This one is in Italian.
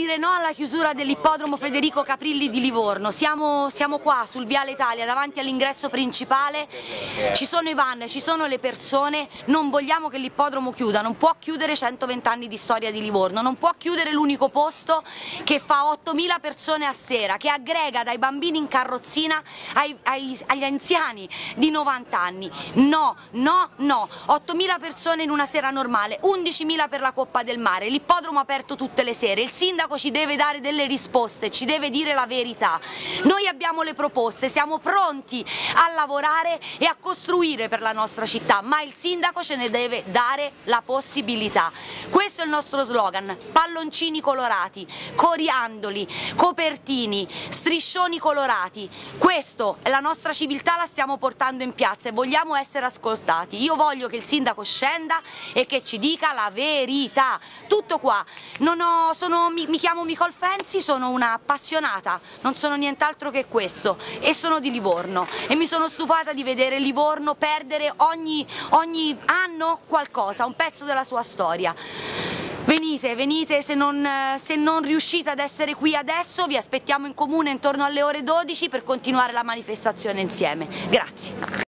dire no alla chiusura dell'ippodromo Federico Caprilli di Livorno. Siamo qua sul Viale Italia, davanti all'ingresso principale, ci sono i van, ci sono le persone, non vogliamo che l'ippodromo chiuda, non può chiudere 120 anni di storia di Livorno, non può chiudere l'unico posto che fa 8.000 persone a sera, che aggrega dai bambini in carrozzina agli anziani di 90 anni. No, no, no, 8.000 persone in una sera normale, 11.000 per la Coppa del Mare, l'ippodromo aperto tutte le sere, il sindaco ci deve dare delle risposte, ci deve dire la verità. Noi abbiamo le proposte, siamo pronti a lavorare e a costruire per la nostra città, ma il sindaco ce ne deve dare la possibilità. Questo è il nostro slogan: palloncini colorati, coriandoli, copertini, striscioni colorati. Questo è la nostra civiltà, la stiamo portando in piazza e vogliamo essere ascoltati. Io voglio che il sindaco scenda e che ci dica la verità. Tutto qua. Mi chiamo Nicole Fenzi, sono una appassionata, non sono nient'altro che questo, e sono di Livorno e mi sono stufata di vedere Livorno perdere ogni anno qualcosa, un pezzo della sua storia. Venite, se non riuscite ad essere qui adesso vi aspettiamo in comune intorno alle ore 12 per continuare la manifestazione insieme. Grazie.